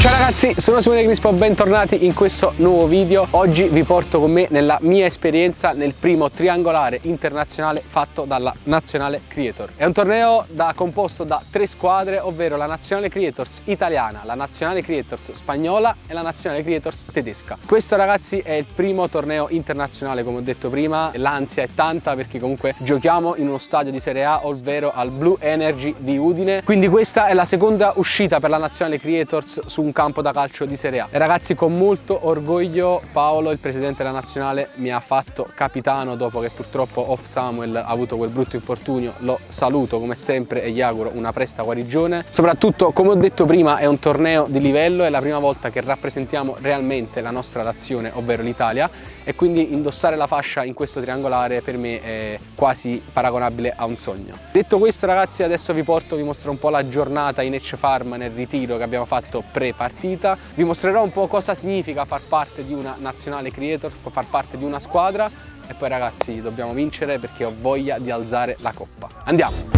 Ciao ragazzi, sono Simone Crispo, bentornati in questo nuovo video. Oggi vi porto con me nella mia esperienza nel primo triangolare internazionale fatto dalla Nazionale Creators. È un torneo composto da 3 squadre, ovvero la Nazionale Creators italiana, la Nazionale Creators spagnola e la Nazionale Creators tedesca. Questo ragazzi è il primo torneo internazionale, come ho detto prima. L'ansia è tanta perché comunque giochiamo in uno stadio di Serie A, ovvero al Blue Energy di Udine. Quindi questa è la seconda uscita per la Nazionale Creators su un campo da calcio di Serie A. E ragazzi, con molto orgoglio Paolo, il presidente della nazionale, mi ha fatto capitano dopo che purtroppo Off Samuel ha avuto quel brutto infortunio. Lo saluto come sempre e gli auguro una presta guarigione. Soprattutto, come ho detto prima, è un torneo di livello, è la prima volta che rappresentiamo realmente la nostra nazione, ovvero l'Italia, e quindi indossare la fascia in questo triangolare per me è quasi paragonabile a un sogno. Detto questo ragazzi, adesso vi mostro un po' la giornata in Ecce Farm nel ritiro che abbiamo fatto pre-partita. Vi mostrerò un po' cosa significa far parte di una Nazionale Creators, far parte di una squadra, e poi ragazzi dobbiamo vincere perché ho voglia di alzare la coppa. Andiamo!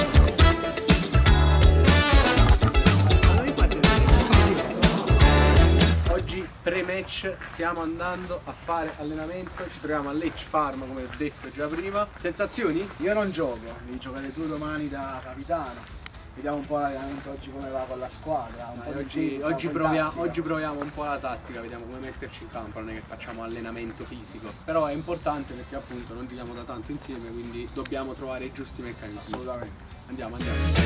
Pre-match stiamo andando a fare allenamento, ci troviamo all'Edge Farm come ho detto già prima. Sensazioni? Io non gioco, devi giocare tu domani da capitano. Vediamo un po' l'allenamento oggi come va con la squadra. Oggi proviamo un po' la tattica, vediamo come metterci in campo, non è che facciamo allenamento fisico. Però è importante perché appunto non giochiamo da tanto insieme, quindi dobbiamo trovare i giusti meccanismi. Assolutamente. Andiamo.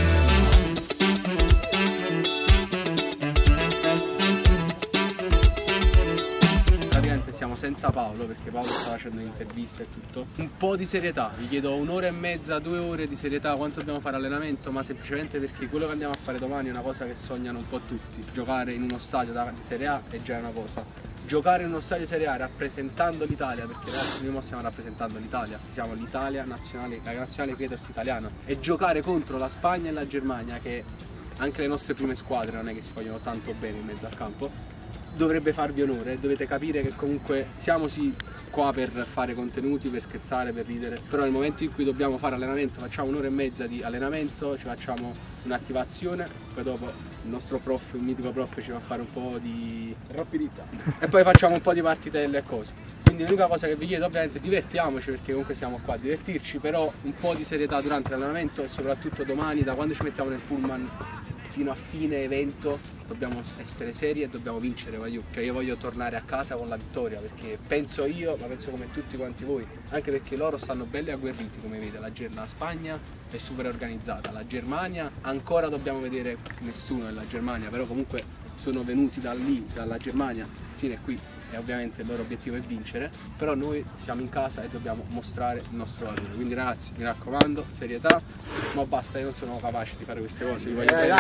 Siamo senza Paolo perché Paolo sta facendo interviste e tutto. Un po' di serietà, vi chiedo un'ora e mezza, 2 ore di serietà, quanto dobbiamo fare allenamento, ma semplicemente perché quello che andiamo a fare domani è una cosa che sognano un po' tutti. Giocare in uno stadio di Serie A è già una cosa. Giocare in uno stadio di Serie A rappresentando l'Italia, perché adesso noi stiamo rappresentando l'Italia, siamo l'Italia nazionale, la Nazionale Creators italiana, e giocare contro la Spagna e la Germania, che anche le nostre prime squadre non è che si vogliono tanto bene in mezzo al campo, dovrebbe farvi onore. Dovete capire che comunque siamo sì qua per fare contenuti, per scherzare, per ridere, però nel momento in cui dobbiamo fare allenamento facciamo un'ora e mezza di allenamento, ci facciamo un'attivazione, poi dopo il nostro prof, il mitico prof, ci fa fare un po' di rapidità e poi facciamo un po' di partitelle e cose. Quindi l'unica cosa che vi chiedo ovviamente è divertiamoci, perché comunque siamo qua a divertirci, però un po' di serietà durante l'allenamento, e soprattutto domani, da quando ci mettiamo nel pullman fino a fine evento, dobbiamo essere seri e dobbiamo vincere. Io voglio tornare a casa con la vittoria, perché penso io, ma penso come tutti quanti voi, anche perché loro stanno belli agguerriti, come vedete. La Spagna è super organizzata, la Germania ancora dobbiamo vedere nessuno della Germania, però comunque sono venuti da lì, dalla Germania fino a qui, e ovviamente il loro obiettivo è vincere, però noi siamo in casa e dobbiamo mostrare il nostro valore. Quindi ragazzi, mi raccomando, serietà, ma basta, io non sono capace di fare queste cose. Dai.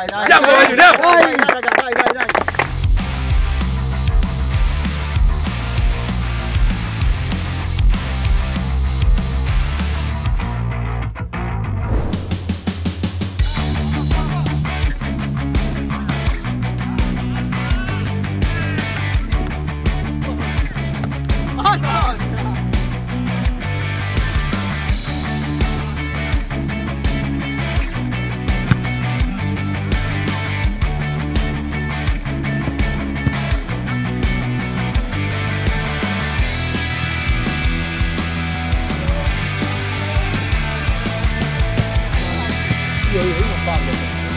Io non parlo.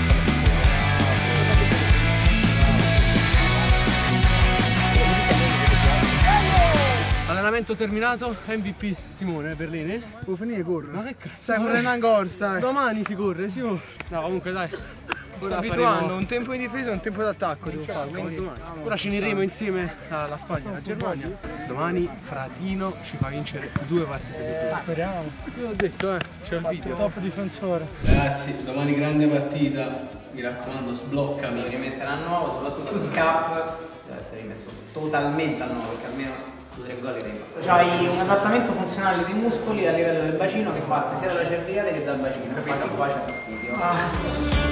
Allenamento terminato, MVP Simone Berlini. Può finire di correre? Ma che cazzo? Stai correndo ancora, stai. Domani si corre, sì. No, comunque dai. Sto abituando, un tempo di difesa e un tempo d'attacco devo fare, quindi ora ci uniremo insieme alla Spagna e alla Germania. Domani Fratino ci fa vincere 2 partite di più. Speriamo. Io ho detto, c'è il video. Top difensore. Ragazzi, domani grande partita, mi raccomando, sbloccami. Devi rimettere a nuovo, soprattutto il cap deve essere rimesso totalmente a nuovo, perché almeno 2-3 gol che devi fare. C'hai un adattamento funzionale dei muscoli a livello del bacino che parte sia dalla cervicale che dal bacino, infatti qua c'è fastidio.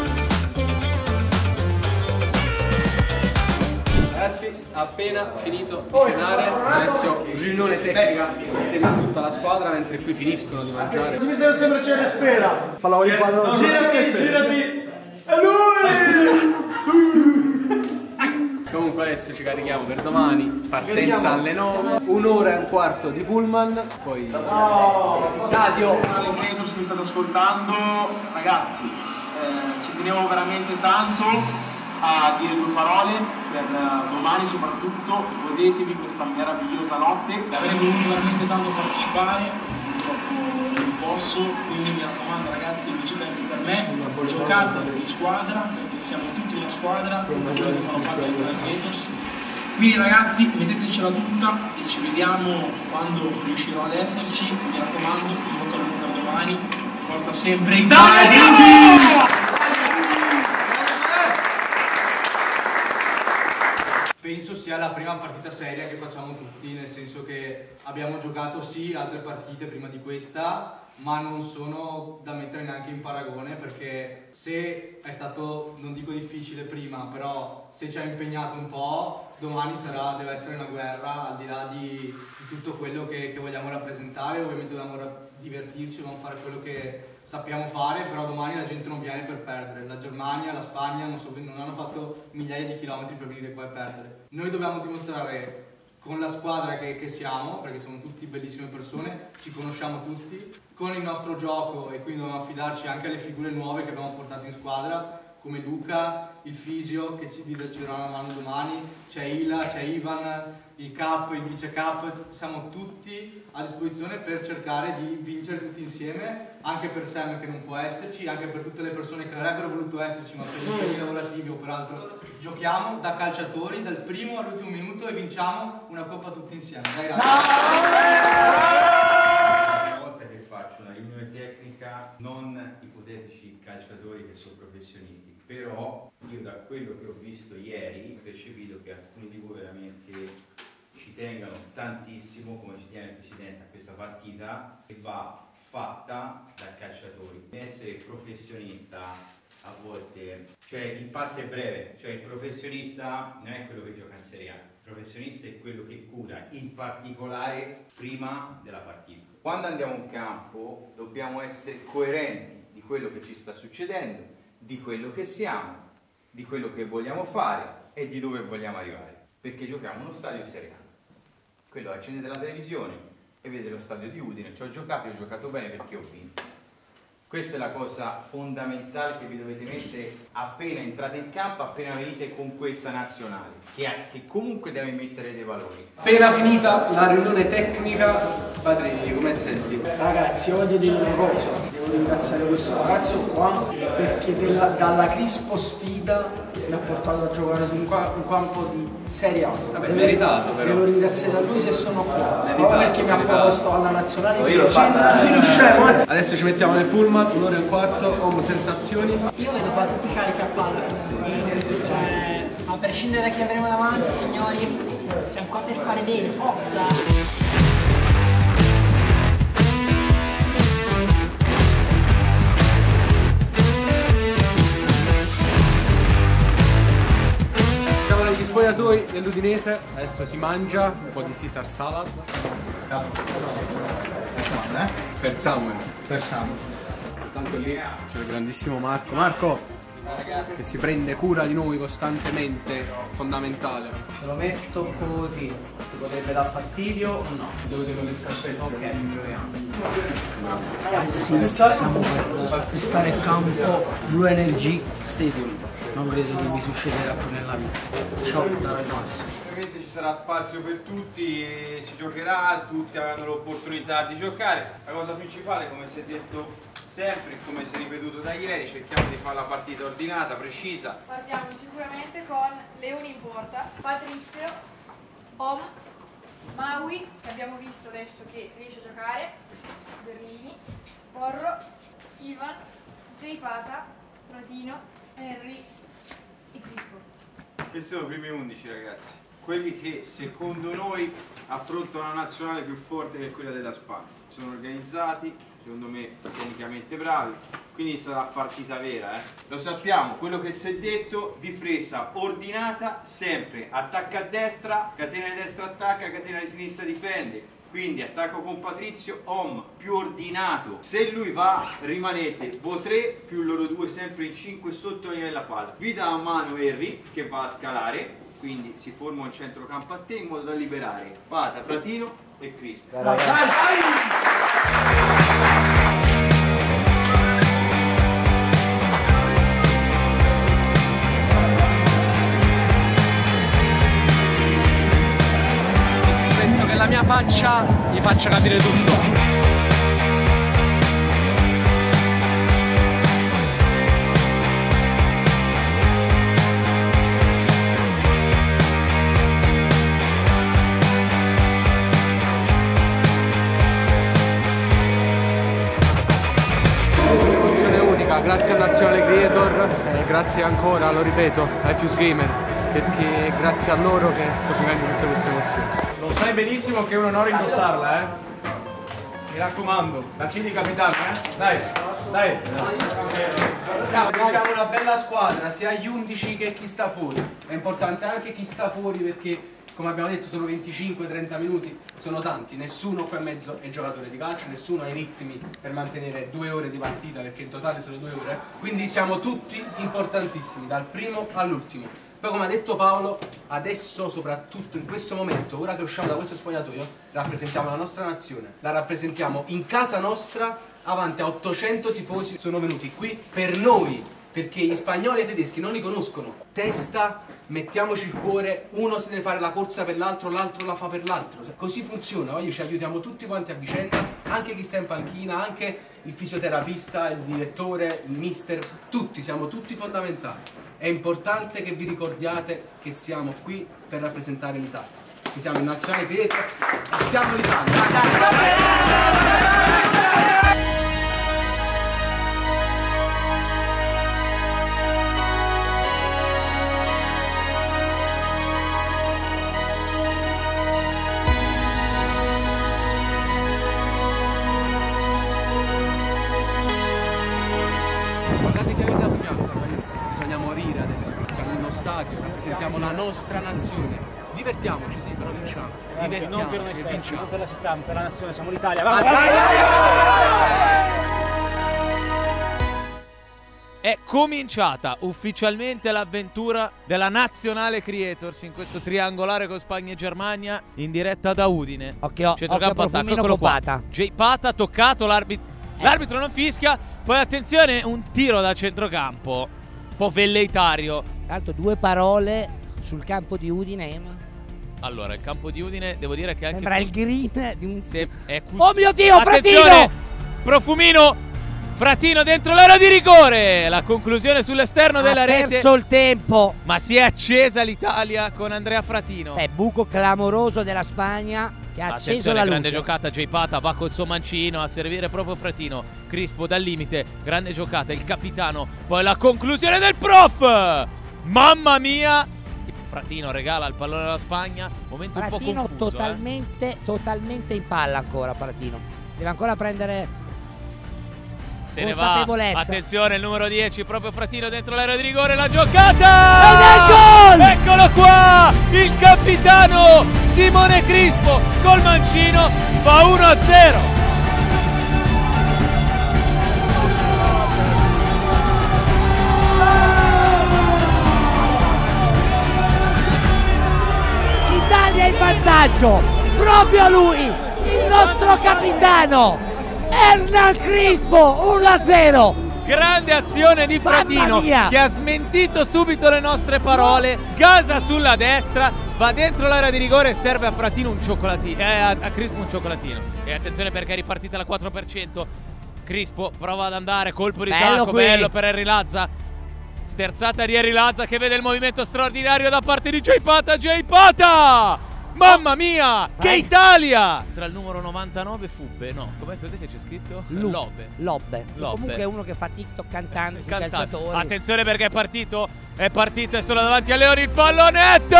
Ragazzi, appena finito di cenare, adesso riunione tecnica insieme a tutta la squadra, mentre qui finiscono di mangiare. Mi sei sempre c'è spera. Falla un inquadro. Girati. È lui! solo adesso ci carichiamo per domani, partenza alle 9, 1 ora e un quarto di pullman, poi stadio. Credo se mi state ascoltando, ragazzi, ci tenevo veramente tanto a dire 2 parole per domani soprattutto. Godetevi questa meravigliosa notte, avrei voluto veramente tanto partecipare, purtroppo non posso, quindi mi raccomando ragazzi, vincete anche per me, giocate in squadra perché siamo tutti una squadra, quello che fanno parte del Juventus. Quindi ragazzi, mettetecela tutta e ci vediamo quando riuscirò ad esserci. Mi raccomando, in bocca al lupo per domani, porta sempre Italia! Penso sia la prima partita seria che facciamo tutti, nel senso che abbiamo giocato sì altre partite prima di questa, ma non sono da mettere neanche in paragone, perché se è stato, non dico difficile prima, però se ci ha impegnato un po', domani deve essere una guerra, al di là di tutto quello che vogliamo rappresentare. Ovviamente dobbiamo divertirci, dobbiamo fare quello che sappiamo fare, però domani la gente non viene per perdere. La Germania, la Spagna non hanno fatto migliaia di chilometri per venire qua e perdere. Noi dobbiamo dimostrare con la squadra che siamo, perché siamo tutti bellissime persone, ci conosciamo tutti, con il nostro gioco, e quindi dobbiamo affidarci anche alle figure nuove che abbiamo portato in squadra, come Luca, il fisio che ci darà una mano domani, c'è Ila, c'è Ivan, il cap, il vice cap, siamo tutti a disposizione per cercare di vincere tutti insieme, anche per Sam che non può esserci, anche per tutte le persone che avrebbero voluto esserci ma per impegni lavorativi o per altro. Giochiamo da calciatori dal primo all'ultimo minuto e vinciamo una coppa tutti insieme. Dai, Una volta che faccio una riunione tecnica, non ipotetici calciatori che sono professionisti, però io da quello che ho visto ieri percepito che alcuni di voi veramente ci tengano tantissimo, come ci tiene il Presidente, a questa partita che va fatta da calciatori. Essere professionista a volte, cioè il passo è breve, cioè il professionista non è quello che gioca in Serie A, il professionista è quello che cura il particolare prima della partita. Quando andiamo in campo dobbiamo essere coerenti di quello che ci sta succedendo, di quello che siamo, di quello che vogliamo fare e di dove vogliamo arrivare, perché giochiamo in uno stadio Serie A. Quello accendete la televisione e vedete lo stadio di Udine, ci ho giocato bene perché ho vinto. Questa è la cosa fondamentale che vi dovete mettere appena entrate in campo, appena venite con questa nazionale, che comunque deve mettere dei valori. Appena finita la riunione tecnica, Patri, come ti senti? Ragazzi, io voglio dire una cosa, devo ringraziare questo ragazzo qua perché dalla Crispo sfida mi ha portato a giocare su un campo di Serie A. Vabbè, meritato però. Devo ringraziare a lui se sono qua, Meritato, perché mi ha proposto alla nazionale. Adesso ci mettiamo nel pullman, 1 ora e un quarto, home sensazioni. Io vedo qua tutti carichi a palla. Cioè, a prescindere da chi avremo davanti, signori, siamo qua per fare bene, forza! Gli spogliatoi dell'Udinese, adesso si mangia un po' di Caesar salad per Samuel. Tanto lì c'è il grandissimo Marco che si prende cura di noi costantemente, fondamentale. Lo metto così, ti potrebbe dar fastidio o no? Devo tenere le scarpette. Ok, proviamo. Ragazzi, siamo per acquistare il campo Blue Energy Stadium. Non credo che mi succederà più nella vita. Ciao da ragazzi. Ovviamente ci sarà spazio per tutti, si giocherà, tutti avranno l'opportunità di giocare. La cosa principale, come si è detto sempre, come si è ripetuto da ieri, cerchiamo di fare la partita ordinata, precisa. Partiamo sicuramente con Leoni in porta, Patrizio, Om, Maui, che abbiamo visto adesso che riesce a giocare, Berlini, Porro, Ivan, J. Pata, Rodino, Henry e Crispo. Questi sono i primi 11 ragazzi, quelli che secondo noi affrontano una nazionale più forte che quella della Spagna. Sono organizzati, secondo me tecnicamente bravi, quindi sarà partita vera. Lo sappiamo, quello che si è detto, difesa ordinata sempre, attacca a destra, catena di destra attacca, catena di sinistra difende. Quindi attacco con Patrizio, Om più ordinato, se lui va rimanete voi 3 più loro 2 sempre in 5 sotto il livello a palla. Vi dà a mano Henry che va a scalare quindi si forma un centrocampo a te in modo da liberare Pata, Fratino e Crispo. Penso che la mia faccia gli faccia capire tutto. Grazie al Nazionale Creator e grazie ancora, lo ripeto, ai Fuse Gamer, perché è grazie a loro che sto vivendo tutte queste emozioni. Lo sai benissimo che è un onore indossarla, eh? Mi raccomando, la C di capitano, Dai, dai. Noi siamo una bella squadra, sia gli 11 che chi sta fuori. È importante anche chi sta fuori perché, come abbiamo detto, sono 25-30 minuti, sono tanti, nessuno qua in mezzo è giocatore di calcio, nessuno ha i ritmi per mantenere 2 ore di partita, perché in totale sono 2 ore, quindi siamo tutti importantissimi, dal primo all'ultimo. Poi, come ha detto Paolo, adesso, soprattutto in questo momento, ora che usciamo da questo spogliatoio, rappresentiamo la nostra nazione, la rappresentiamo in casa nostra, avanti a 800 tifosi sono venuti qui per noi, perché gli spagnoli e i tedeschi non li conoscono. Testa, mettiamoci il cuore, uno si deve fare la corsa per l'altro, l'altro la fa per l'altro. Così funziona, voglio, ci aiutiamo tutti quanti a vicenda, anche chi sta in panchina, anche il fisioterapista, il direttore, il mister, tutti, siamo tutti fondamentali. È importante che vi ricordiate che siamo qui per rappresentare l'Italia. Che siamo in Nazionale Creators e siamo l'Italia. Guardate che avete a fianco, bisogna morire adesso, siamo in uno stadio, rappresentiamo la nostra nazione, divertiamoci sì, però vinciamo, divertiamoci e vinciamo. Non per la città, per la nazione, siamo l'Italia. È cominciata ufficialmente l'avventura della Nazionale Creators in questo triangolare con Spagna e Germania in diretta da Udine. Centrocampo attacco, eccolo qua. J Pata toccato, l'arbitro non fischia, poi attenzione, un tiro da centrocampo, un po' velleitario. Tra l'altro 2 parole sul campo di Udine. Allora, il campo di Udine, devo dire che anche... Sembra il green di un... Oh mio Dio, attenzione, Fratino! Profumino! Fratino dentro l'area di rigore, la conclusione sull'esterno della rete. Ha perso il tempo. Ma si è accesa l'Italia con Andrea Fratino. Buco clamoroso della Spagna che ha acceso la luce. Grande giocata, J Pata va col suo mancino a servire proprio Fratino. Crispo dal limite, grande giocata, il capitano. Poi la conclusione del prof. Mamma mia. Fratino regala il pallone alla Spagna. Momento Fratino un po' confuso. Totalmente in palla ancora Fratino. Deve ancora prendere... Se ne va, attenzione il numero 10, proprio Fratino dentro l'area di rigore, la giocata! Ed è gol! Eccolo qua, il capitano Simone Crispo col mancino fa 1-0. Italia in vantaggio, proprio lui, il nostro capitano! Hernan Crispo 1-0. Grande azione di Fratino che ha smentito subito le nostre parole. Sgasa sulla destra, va dentro l'area di rigore e serve a Fratino un cioccolatino, a Crispo un cioccolatino. E attenzione perché è ripartita la 4%. Crispo prova ad andare, colpo di tacco, bello per Henry Lazza. Sterzata di Henry Lazza che vede il movimento straordinario da parte di J Pata. J Pata! Mamma mia, che Italia! Tra il numero 99 Fubbe, no, cos'è che c'è scritto? Lobbe. Comunque è uno che fa TikTok cantando sui calciatori. Attenzione perché è partito e solo davanti a Leoni il pallonetto!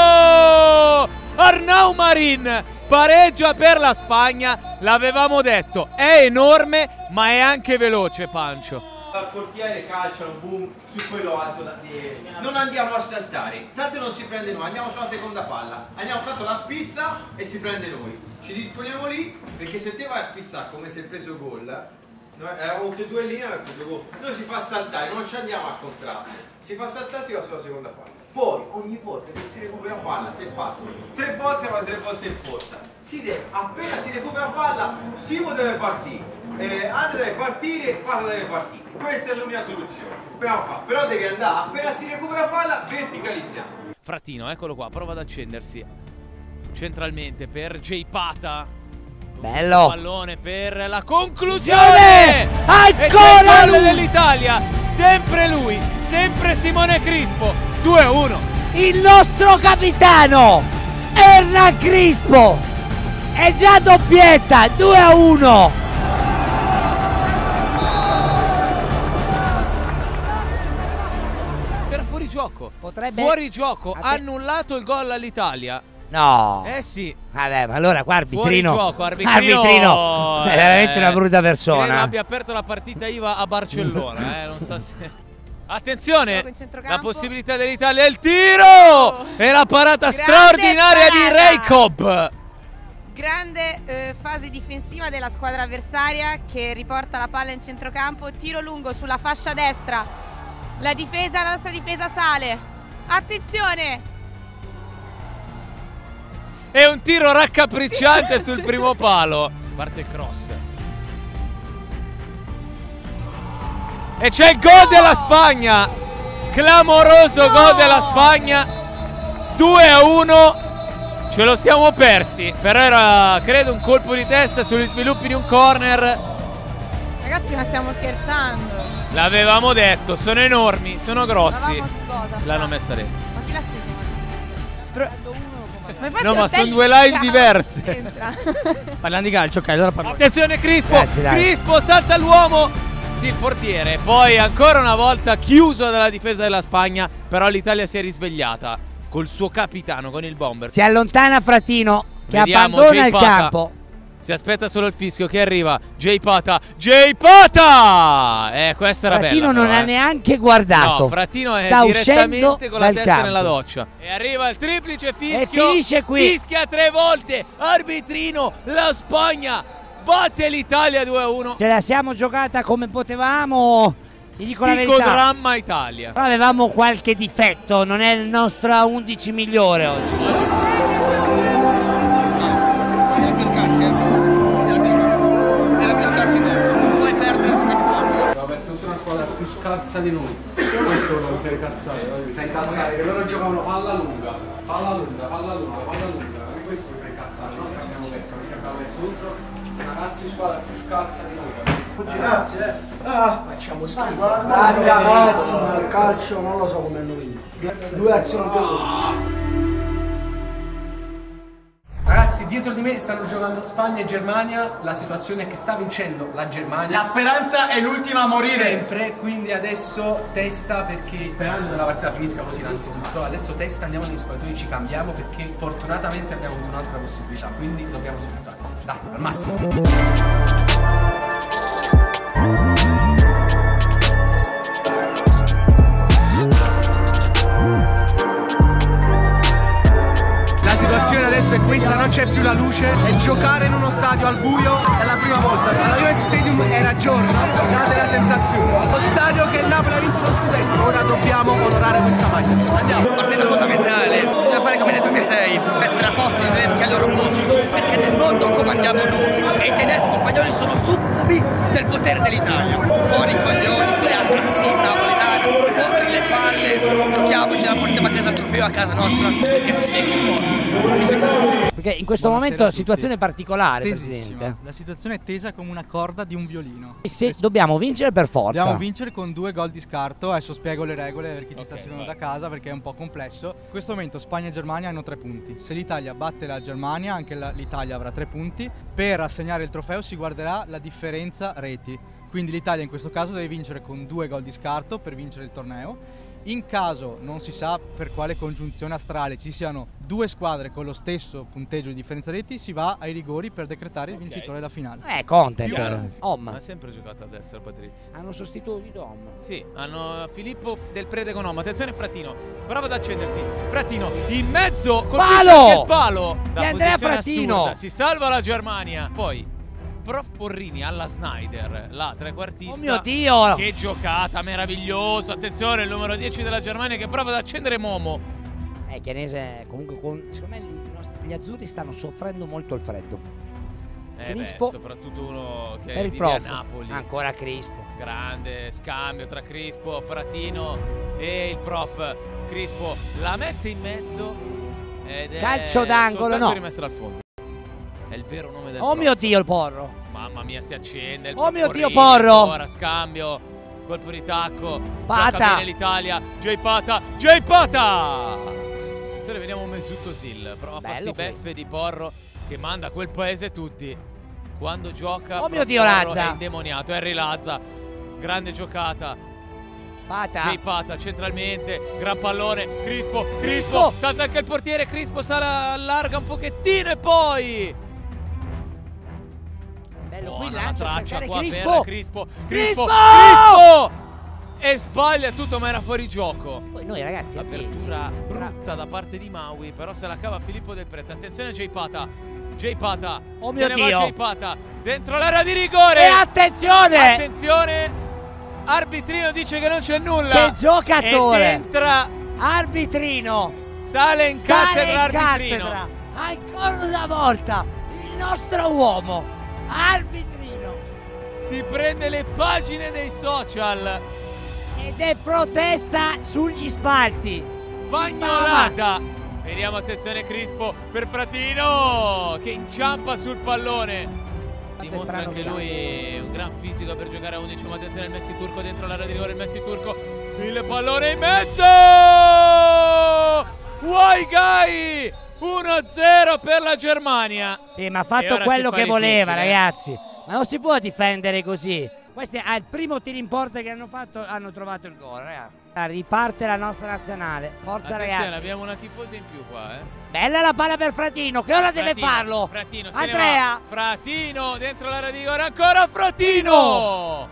Arnau Marin pareggia per la Spagna, l'avevamo detto, è enorme ma è anche veloce Pancio. Il portiere calcia un boom su quello alto non andiamo a saltare, tanto non si prende noi, andiamo sulla seconda palla, andiamo tanto la spizza e si prende noi, ci disponiamo lì perché se te vai a spizzare come se hai preso gol, noi eravamo tutti e due lì, avevamo preso gol, noi si fa saltare, non ci andiamo a contrasto, si fa saltare, si va sulla seconda palla, poi ogni volta che si recupera palla si è fatto 3 volte, ma 3 volte in porta. Appena si recupera palla, Simo deve partire, Andre deve partire, Pata deve partire. Questa è l'unica soluzione. Dobbiamo fare, però devi andare, appena si recupera palla, verticalizziamo. Frattino, eccolo qua, prova ad accendersi centralmente per Jay Pata. Bello. Pallone per la conclusione. Ancora lui dell'Italia. Sempre lui, sempre Simone Crispo. 2-1. Il nostro capitano Hernan Crispo. È già doppietta. 2-1. Era fuori gioco. Potrebbe... Fuori gioco. Ha annullato il gol all'Italia. No. Sì. Vabbè, ma allora qua arbitrino. Fuori gioco, arbitrino è veramente una brutta persona. Credo abbia aperto la partita IVA a Barcellona, non so se. Attenzione, la possibilità dell'Italia, il tiro e la parata straordinaria di Reykov. Grande fase difensiva della squadra avversaria che riporta la palla in centrocampo, tiro lungo sulla fascia destra. La nostra difesa sale. Attenzione! È un tiro raccapricciante sul primo palo. Parte il cross. E c'è il gol della Spagna. Clamoroso gol della Spagna. 2-1. Ce lo siamo persi. Però era, credo, un colpo di testa sugli sviluppi di un corner. Ragazzi, ma stiamo scherzando. L'avevamo detto, sono enormi, sono grossi. L'hanno messa dentro. Ma chi l'ha segnato? No, ma sono due live diverse. Parlando di calcio, ok, allora parliamo. Attenzione Crispo. Grazie, Crispo salta l'uomo. Sì, il portiere. Poi ancora una volta chiuso dalla difesa della Spagna. Però l'Italia si è risvegliata col suo capitano, con il bomber. Si allontana Frattino che Vediamo abbandona Jay il Pata. campo. Si aspetta solo il fischio che arriva. Jay Pata. Jay Pata! Questa era Frattino bella. non ha neanche guardato. No, Frattino è sta direttamente uscendo con la dal testa campo. nella doccia. E arriva il triplice fischio. E finisce qui. Fischia 3 volte. Arbitrino. La Spagna batte l'Italia 2-1. Ce la siamo giocata come potevamo. Ti dico la verità. Psicodramma Italia. Però avevamo qualche difetto. Non è il nostro 11 migliore oggi. Più scarsa di noi. Questo lo fai incazzare. Fai incazzare che loro giocavano palla lunga. Palla lunga, palla lunga, palla lunga. Questo mi fa incazzare, no? Che abbiamo perso, perché abbiamo perso contro una razza di squadra più scarsa di noi. Grazie, facciamo schifo. Dai ragazzi, ma il calcio non lo so come hanno vinto. 2 azioni più. Ragazzi, dietro di me stanno giocando Spagna e Germania. La situazione è che sta vincendo la Germania. La speranza è l'ultima a morire. Sempre, quindi adesso testa, perché sperando che la partita finisca così innanzitutto. Adesso testa, andiamo negli spogliatoi, ci cambiamo perché fortunatamente abbiamo avuto un'altra possibilità. Quindi dobbiamo sfruttarla. Dai, al massimo. La situazione adesso è questa, non c'è più la luce e giocare in uno stadio al buio è la prima volta. Alla Juventus Stadium era giorno, una della sensazione. Lo stadio che il Napoli ha vinto lo scudetto, ora dobbiamo onorare questa maglia. Andiamo. Partita fondamentale, bisogna fare come nel 2006, mettere a posto i tedeschi al loro posto, perché nel mondo comandiamo noi e i tedeschi spagnoli sono succubi del potere dell'Italia. Fuori i coglioni, fuori la razzina napoletana, fuori le palle, giochiamoci, la portiamo a casa il trofeo a casa nostra, che si becchi fuori. Perché in questo momento situazione particolare, Presidente. La situazione è tesa come una corda di un violino. Se dobbiamo vincere per forza. Dobbiamo vincere con 2 gol di scarto. Adesso spiego le regole per chi ci sta seguendo da casa, perché è un po' complesso. In questo momento Spagna e Germania hanno 3 punti. Se l'Italia batte la Germania, anche l'Italia avrà 3 punti. Per assegnare il trofeo si guarderà la differenza reti. Quindi l'Italia in questo caso deve vincere con 2 gol di scarto per vincere il torneo. In caso non si sa per quale congiunzione astrale ci siano 2 squadre con lo stesso punteggio di differenza reti, si va ai rigori per decretare il vincitore della finale. Content. Ha sempre giocato a destra Patrizio. Hanno sostituito Om. Sì, hanno Filippo Del Prede con Om. Attenzione Frattino, prova ad accendersi. Frattino in mezzo, colpisce anche il palo. Di Andrea Frattino. Assurda. Si salva la Germania. Poi Prof Porrini alla Snyder, la trequartista. Oh mio Dio! Che giocata meravigliosa. Attenzione, il numero 10 della Germania che prova ad accendere Momo. Chianese comunque secondo me gli azzurri stanno soffrendo molto il freddo. Crispo, soprattutto uno che per il vive a prof. Napoli. Ancora Crispo. Grande scambio tra Crispo, Fratino e il prof. Crispo la mette in mezzo ed è calcio d'angolo, no, rimessa al fondo. È il vero nome del oh prof. mio Dio, il Porro. Mamma mia, si accende il oh mio Dio, Porrini, Porro. ancora scambio, colpo di tacco. Pata. Gioca bene l'Italia. Jay Pata. Jay Pata. Attenzione, vediamo Mesut Özil. Prova a farsi beffe di Porro che manda a quel paese tutti. Quando gioca, oh mio Dio, Porro Lazza. è indemoniato. Harry Lazza, grande giocata. Pata. Jay Pata centralmente, gran pallone. Crispo, salta anche il portiere. Crispo allarga un pochettino e poi bello qui il buona lancio, traccia qua Crispo. per Crispo e sbaglia tutto, ma era fuori gioco. Poi noi ragazzi, apertura brutta da parte di Maui, però se la cava Filippo Del Prete. Attenzione a Jay Pata. Oh mio Dio, Jay Pata dentro l'area di rigore e attenzione, arbitrino dice che non c'è nulla. Che giocatore, ed entra arbitrino, sale in cattedra. Ancora una volta il nostro uomo arbitrino si prende le pagine dei social ed è protesta sugli spalti. Bagnolata. Vediamo, attenzione, Crispo per Fratino che inciampa sul pallone. Dimostra anche lui un gran fisico per giocare a 11. Ma attenzione, il Messi turco dentro l'area di rigore. Il Messi turco, il pallone in mezzo. Waigai 1-0 per la Germania. Sì, ma ha fatto quello che voleva, ragazzi. Ma non si può difendere così. Questo è il primo tiro in porta che hanno fatto, hanno trovato il gol, ragazzi. Riparte la nostra nazionale. Forza, ragazzi. Abbiamo una tifosa in più qua, Bella la palla per Fratino, che ora deve farlo. Fratino, Andrea. Fratino dentro l'area di rigore, ancora Fratino.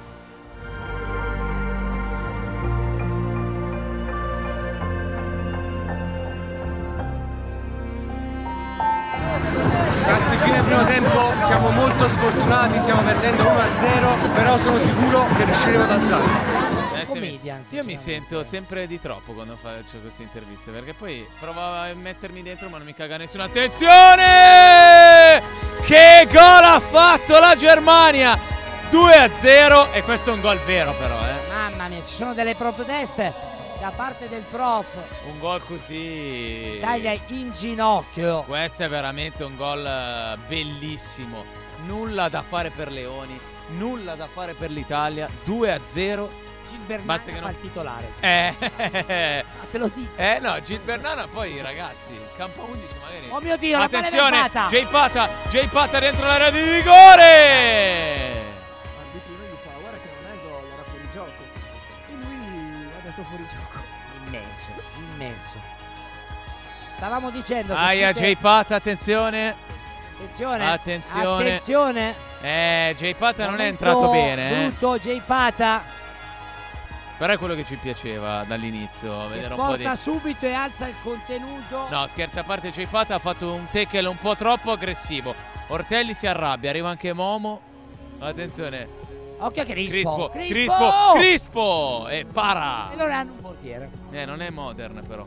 Ragazzi, fine primo tempo siamo molto sfortunati, stiamo perdendo 1-0, però sono sicuro che riusciremo ad alzare. Io mi sento sempre di troppo quando faccio queste interviste, perché poi provo a mettermi dentro ma non mi caga nessuno. Attenzione! Che gol ha fatto la Germania! 2-0 e questo è un gol vero però, Mamma mia, ci sono delle proteste da parte del prof. Un gol così, Italia in ginocchio. Questo è veramente un gol bellissimo. Nulla da fare per Leoni, nulla da fare per l'Italia. 2-0. Gilbernana fa il titolare. Te lo dico. No, Gilbernana poi ragazzi, campo 11 magari. Oh mio Dio, attenzione, Jay Pata dentro l'area di rigore. L'arbitrino gli fa, guarda che non è gol, era fuori gioco. E lui ha detto fuori gioco. Immenso. Stavamo dicendo che Jay Pata, attenzione. Attenzione. Jay Pata non è entrato bene. Brutto Jay Pata. Però è quello che ci piaceva dall'inizio, vedere un po' di... Porta subito e alza il contenuto. No, scherzi a parte, Jay Pata ha fatto un tackle un po' troppo aggressivo. Ortelli si arrabbia, arriva anche Momo. Attenzione. Occhio a Crispo. Crispo! E para! E loro hanno un portiere. Non è modern però.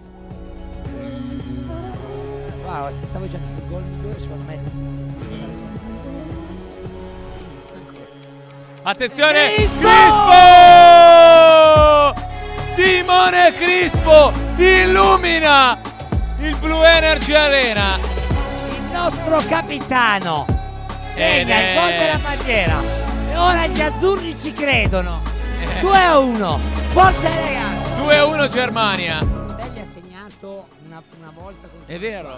Guarda, ti stavo dicendo sul gol migliore, secondo me. Attenzione! Crispo! Simone Crispo illumina il Blue Energy Arena. Il nostro capitano segna il gol della bandiera. E ora gli azzurri ci credono. 2-1. Forza ragazzi. 2-1 Germania. Belli ha segnato una volta. È vero.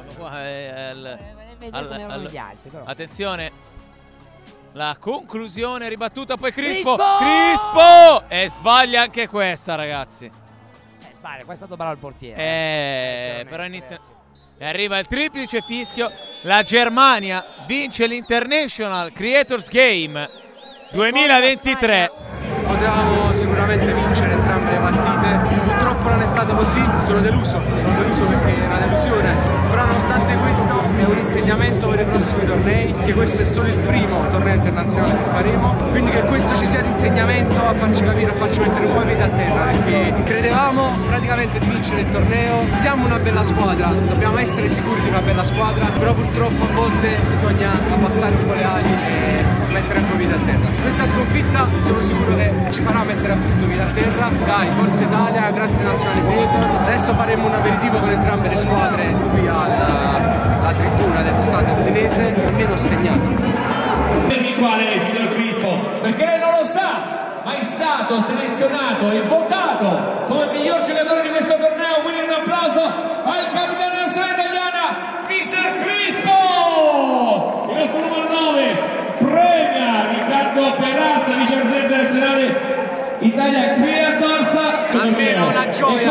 Gli altri, però. Attenzione. La conclusione ribattuta, poi Crispo! E sbaglia anche questa, ragazzi. Sbaglia, qua è stato bravo il portiere. Però inizia... E arriva il triplice fischio. La Germania vince l'International Creators Game 2023. Potevamo sicuramente vincere entrambe le partite. Purtroppo non è stato così, sono deluso perché è una delusione. Però nonostante questo è un insegnamento per i prossimi tornei, che questo è solo il primo torneo internazionale che faremo, quindi che questo ci sia di insegnamento a farci capire, a farci mettere un po' i piedi a terra, perché credevamo praticamente praticamente di vincere il torneo. Siamo una bella squadra, dobbiamo essere sicuri di una bella squadra, però purtroppo a volte bisogna abbassare un po' le ali e mettere un po' piede a terra. Questa sconfitta sono sicuro che ci farà mettere appunto piede a terra. Dai, Forza Italia, grazie Nazionale Creator. Adesso faremo un aperitivo con entrambe le squadre qui alla tribuna dello stadio udinese. Almeno ho segnato. Quale, signor Crispo? Perché lei non lo sa, ma è stato selezionato e votato come miglior giocatore di questo torneo. Quindi un applauso al capitano della nazionale italiana, Mr. Crispo! Il nostro numero 9 premia Riccardo Perazza, vicepresidente nazionale Italia Creators. Almeno una gioia!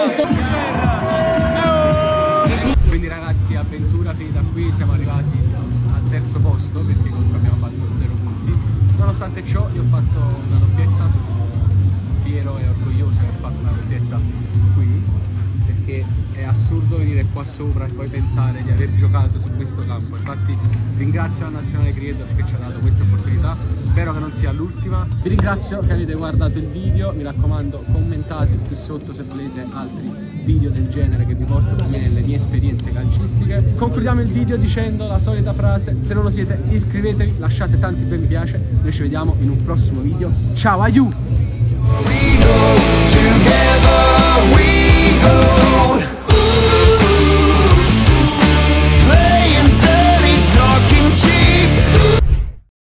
Quindi ragazzi, avventura finita qui, siamo arrivati al terzo posto perché comunque abbiamo fatto 0 punti. Nonostante ciò io ho fatto una doppietta, sono fiero e orgoglioso di aver fatto una doppietta qui, perché è assurdo venire qua sopra e poi pensare di aver giocato su questo campo. Infatti ringrazio la Nazionale Creator che ci ha dato questa opportunità, spero che non sia l'ultima. Vi ringrazio che avete guardato il video, mi raccomando commentate qui sotto se volete altri video del genere che vi porto con me nelle mie esperienze calcistiche. Concludiamo il video dicendo la solita frase: se non lo siete iscrivetevi, lasciate tanti bei mi piace, noi ci vediamo in un prossimo video, ciao, aiuto!